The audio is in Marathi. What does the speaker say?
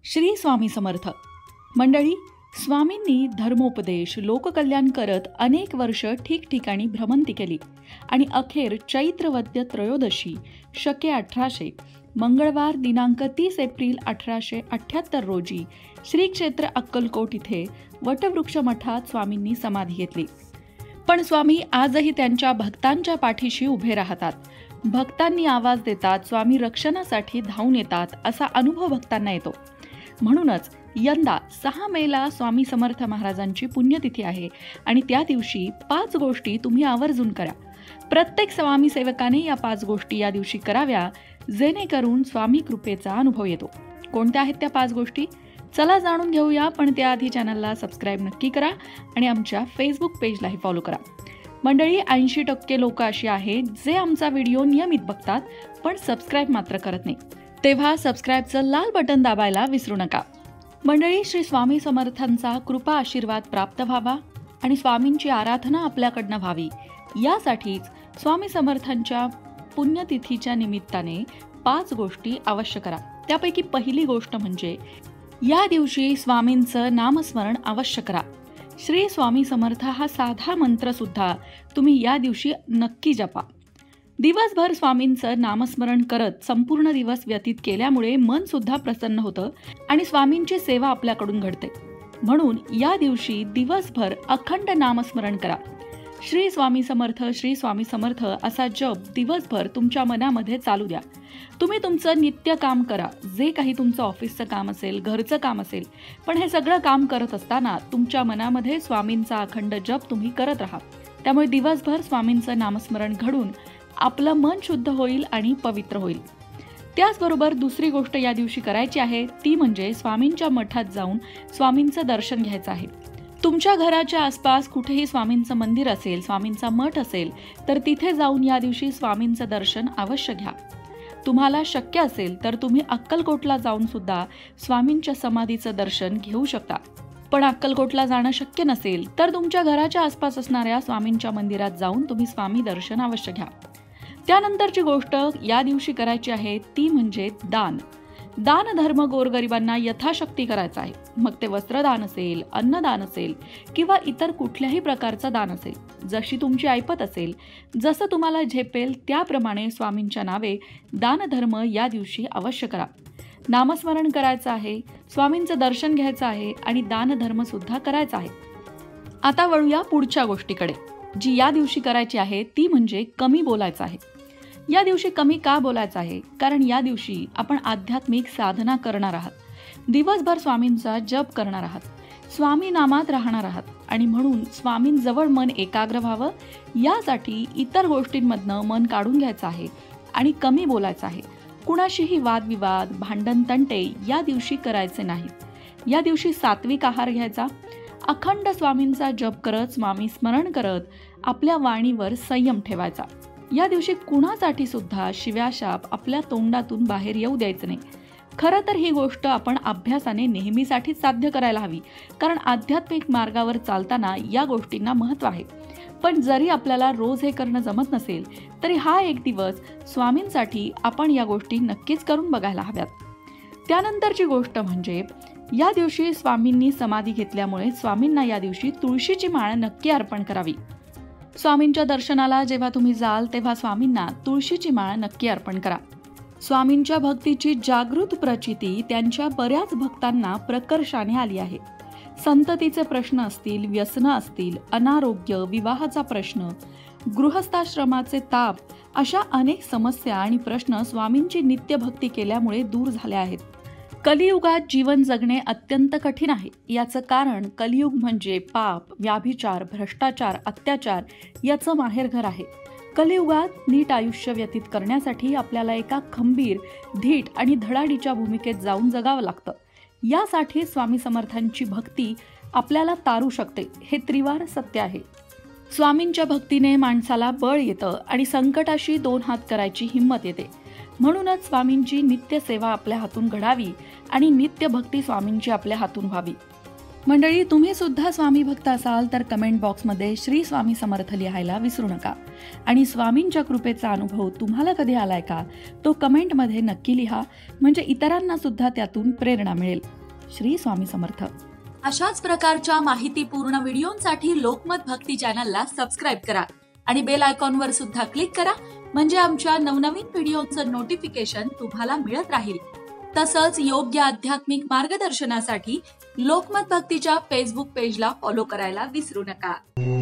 श्री स्वामी समर्थ मंडळी, स्वामींनी धर्मोपदेश लोककल्याण करत अनेक वर्ष ठिकठिकाणी भ्रमंती केली आणि अखेर चैत्रवद्य त्रयोदशी शके 1800 मंगळवार दिनांक 30 एप्रिल 1878 रोजी श्री क्षेत्र अक्कलकोट इथे वटवृक्ष मठात स्वामींनी समाधी घेतली. पण स्वामी आजही त्यांच्या भक्तांच्या पाठीशी उभे राहतात. भक्तांनी आवाज देतात, स्वामी रक्षणासाठी धावून येतात असा अनुभव भक्तांना येतो. म्हणूनच यंदा 6 मेला स्वामी समर्थ महाराजांची पुण्यतिथी आहे आणि त्या दिवशी 5 गोष्टी तुम्ही आवर्जून करा. प्रत्येक स्वामी सेवकाने या 5 गोष्टी या दिवशी कराव्या, जेणेकरून स्वामी कृपेचा अनुभव येतो. कोणत्या आहेत त्या 5 गोष्टी? चला जाणून घेऊया. पण त्याआधी चॅनलला सबस्क्राईब नक्की करा आणि आमच्या फेसबुक पेजलाही फॉलो करा. मंडळी, 80% लोक अशी आहेत जे आमचा व्हिडिओ नियमित बघतात पण सबस्क्राईब मात्र करत नाही. तेव्हा सबस्क्राईबचं लाल बटन दाबायला विसरू नका. मंडळी, श्री स्वामी समर्थांचा कृपा आशीर्वाद प्राप्त व्हावा आणि स्वामींची आराधना आपल्याकडनं व्हावी यासाठीच स्वामी समर्थांच्या पुण्यतिथीच्या निमित्ताने 5 गोष्टी अवश्य करा. त्यापैकी पहिली गोष्ट म्हणजे या दिवशी स्वामींचं नामस्मरण अवश्य करा. श्री स्वामी समर्थ हा साधा मंत्र सुद्धा तुम्ही या दिवशी नक्की जपा. दिवसभर स्वामींचं नामस्मरण करत संपूर्ण दिवस व्यतीत केल्यामुळे मन सुद्धा प्रसन्न होतं आणि स्वामींची सेवा आपल्याकडून घडते. म्हणून या दिवशी दिवसभर अखंड नामस्मरण करा. श्री स्वामी समर्थ, श्री स्वामी समर्थ असा जप दिवसभर तुमच्या मनामध्ये चालू द्या. तुम्ही तुमचं नित्य काम करा, जे काही तुमचं ऑफिसचं काम असेल, घरचं काम असेल, पण हे सगळं काम करत असताना तुमच्या मनामध्ये स्वामींचा अखंड जप तुम्ही करत राहा. त्यामुळे दिवसभर स्वामींचं नामस्मरण घडून आपलं मन शुद्ध होईल आणि पवित्र होईल. त्याचबरोबर दुसरी गोष्ट या दिवशी करायची आहे ती म्हणजे स्वामींच्या मठात जाऊन स्वामींचं दर्शन घ्यायचं आहे. तुमच्या घराच्या आसपास कुठेही स्वामींचं मंदिर असेल, स्वामींचा मठ असेल तर तिथे जाऊन या दिवशी स्वामींचं दर्शन अवश्य घ्या. तुम्हाला शक्य असेल तर तुम्ही अक्कलकोटला जाऊन सुद्धा स्वामींच्या समाधीचं दर्शन घेऊ शकता. पण अक्कलकोटला जाणं शक्य नसेल तर तुमच्या घराच्या आसपास असणाऱ्या स्वामींच्या मंदिरात जाऊन तुम्ही स्वामी दर्शन अवश्य घ्या. त्यानंतरची गोष्ट या दिवशी करायची आहे ती म्हणजे दान. दान धर्म गोरगरिबांना यथाशक्ती करायचा आहे. मग ते वस्त्रदान असेल, अन्नदान असेल किंवा इतर कुठल्याही प्रकारचं दान असेल, जशी तुमची ऐपत असेल, जसं तुम्हाला झेपेल त्याप्रमाणे स्वामींच्या नावे दानधर्म या दिवशी अवश्य करा. नामस्मरण करायचं आहे, स्वामींचं दर्शन घ्यायचं आहे आणि दानधर्म सुद्धा करायचा आहे. आता वळूया पुढच्या गोष्टीकडे, जी या दिवशी करायची आहे ती म्हणजे कमी बोलायचं आहे. या दिवशी कमी का बोलायचं आहे? कारण या दिवशी आपण आध्यात्मिक साधना करणार आहात, दिवसभर स्वामींचा जप करणार आहात, स्वामी नामात राहणार आहात आणि म्हणून स्वामींजवळ मन एकाग्र व्हावं यासाठी इतर गोष्टींमधनं मन काढून घ्यायचं आहे आणि कमी बोलायचं आहे. कुणाशीही वादविवाद, भांडण, तंटे या दिवशी करायचे नाहीत. या दिवशी सात्विक आहार घ्यायचा, अखंड स्वामींचा जप करत, स्वामी स्मरण करत आपल्या वाणीवर संयम ठेवायचा. या दिवशी कुणासाठी सुद्धा शिव्याशाप आपल्या तोंडातून बाहेर येऊ द्यायचं नाही. खरं तर ही गोष्ट आपण अभ्यासाने नेहमीसाठीच साध्य करायला हवी, कारण आध्यात्मिक मार्गावर चालताना या गोष्टींना महत्त्व आहे. पण जरी आपल्याला रोज हे करणं जमत नसेल तरी हा एक दिवस स्वामींसाठी आपण या गोष्टी नक्कीच करून बघायला हव्यात. त्यानंतरची गोष्ट म्हणजे या दिवशी स्वामींनी समाधी घेतल्यामुळे स्वामींना या दिवशी तुळशीची माळ नक्की अर्पण करावी. स्वामींच्या दर्शनाला जेव्हा तुम्ही जाल तेव्हा स्वामींना तुळशीची माळ नक्की अर्पण करा. स्वामींच्या भक्तीची जागृत प्रचिती त्यांच्या बऱ्याच भक्तांना प्रकर्षाने आली आहे. संततीचे प्रश्न असतील, व्यसनं असतील, अनारोग्य, विवाहाचा प्रश्न, गृहस्थाश्रमाचे ताप, अशा अनेक समस्या आणि प्रश्न स्वामींची नित्यभक्ती केल्यामुळे दूर झाल्या आहेत. कलियुगात जीवन जगणे अत्यंत कठीण आहे. याचं कारण कलियुग म्हणजे पाप, व्याभिचार, भ्रष्टाचार, अत्याचार याचं माहेरघर आहे. कलियुगात नीट आयुष्य व्यतीत करण्यासाठी आपल्याला एका खंबीर, धीट आणि धडाडीच्या भूमिकेत जाऊन जगावं लागतं. यासाठी स्वामी समर्थांची भक्ती आपल्याला तारू शकते, हे त्रिवार सत्य आहे. स्वामींच्या भक्तीने माणसाला बळ येतं आणि संकटाशी 2 हात करायची हिंमत येते. म्हणूनच स्वामींची नित्य सेवा आपल्या हातून घडावी आणि नित्य भक्ती स्वामींची आपल्या हातून व्हावी. मंडळी, तुम्ही सुद्धा स्वामी भक्त असाल तर कमेंट बॉक्समध्ये श्री स्वामी समर्थ लिहायला विसरू नका. आणि स्वामींच्या कृपेचा अनुभव तुम्हाला कधी आलाय का, तो कमेंटमध्ये नक्की लिहा, म्हणजे इतरांना सुद्धा त्यातून प्रेरणा मिळेल. श्री स्वामी समर्थ. अशाच प्रकारच्या माहितीपूर्ण व्हिडिओंसाठी लोकमत भक्ती चॅनलला सबस्क्राईब करा आणि बेल आयकॉनवर सुद्धा क्लिक करा, म्हणजे आमच्या नवनवीन व्हिडिओचं नोटिफिकेशन तुम्हाला मिळत राहील. तसंच योग्य आध्यात्मिक मार्गदर्शनासाठी लोकमत भक्तीच्या फेसबुक पेजला फॉलो करायला विसरू नका.